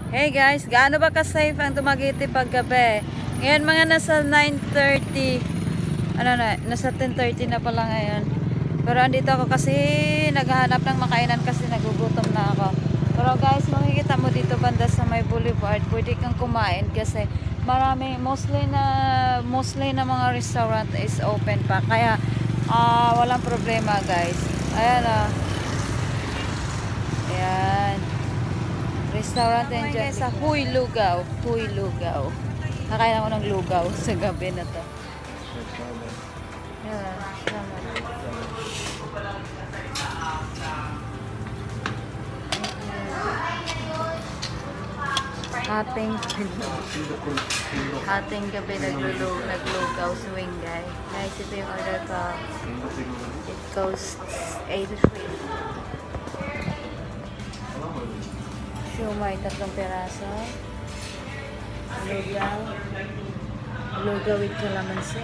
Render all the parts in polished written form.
Hey guys, gaano ba ka-safe ang Dumaguete paggabi? Ngayon mga nasa 9:30. Nasa 10:30 na pala ngayon. Pero andito ako kasi naghahanap ng makainan kasi nagugutom na ako. Pero guys, makikita mo dito banda sa may boulevard, pwede kang kumain kasi marami, mostly na mga restaurant is open pa. Kaya walang problema guys. Ayan Ayan. Restaurant yan dyan sa Huy Lugaw. Nakain ako ng lugaw sa gabi na to. Ayan. Hating gabi naglugaw swing guys. Guys, ito yung order ko. It costs 83. Siomay, 3 peraso. Lugaw with calamansi.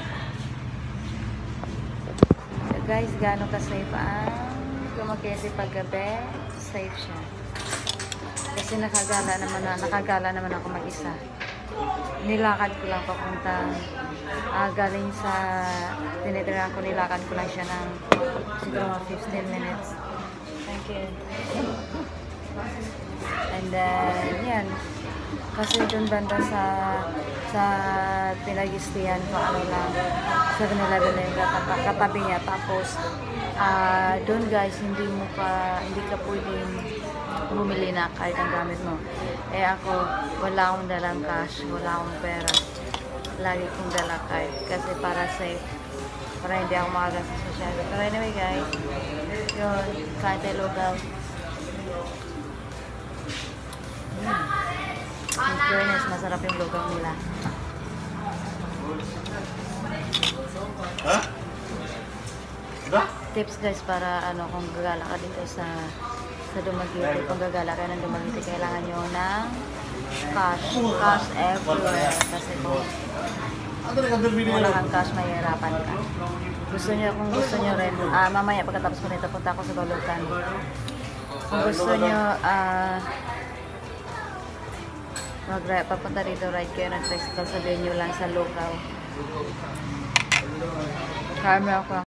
So guys, gaano ka-safe ang Dumaguete paggabi? Safe siya. Kasi nakagala naman ako mag-isa. Nilakad ko lang papunta. Galing sa tinitirahan ko, nilakad ko lang siya ng siguro mga 15 minutes. Thank you. And then, yan. Kasi dun banda sa pinag-istihan ko, lang, 7-Eleven na yung katabi niya. Tapos, dun guys, hindi ka pwedeng bumili na kahit ang gamit mo. Ako, wala akong dalang cash, wala akong pera. Lagi kong dala card kasi para safe. Para hindi ako makagastos masyado. Pero anyway guys, yun, kahit ay lugaw. In fairness, masarap yung lugaw nila. Tips guys para kung gagala ka dito sa Dumaguete, kung gagala ka ng Dumaguete, kailangan nyo ng cash everywhere kasi kung wala kang cash, mahihirapan ka. Kung gusto nyo rin, mamaya pagkatapos ko nito, punta ako sa Balutan. Kung gusto nyo papunta dito, ride kayo ng tricycle, sabihin nyo lang sa local. Karma ako.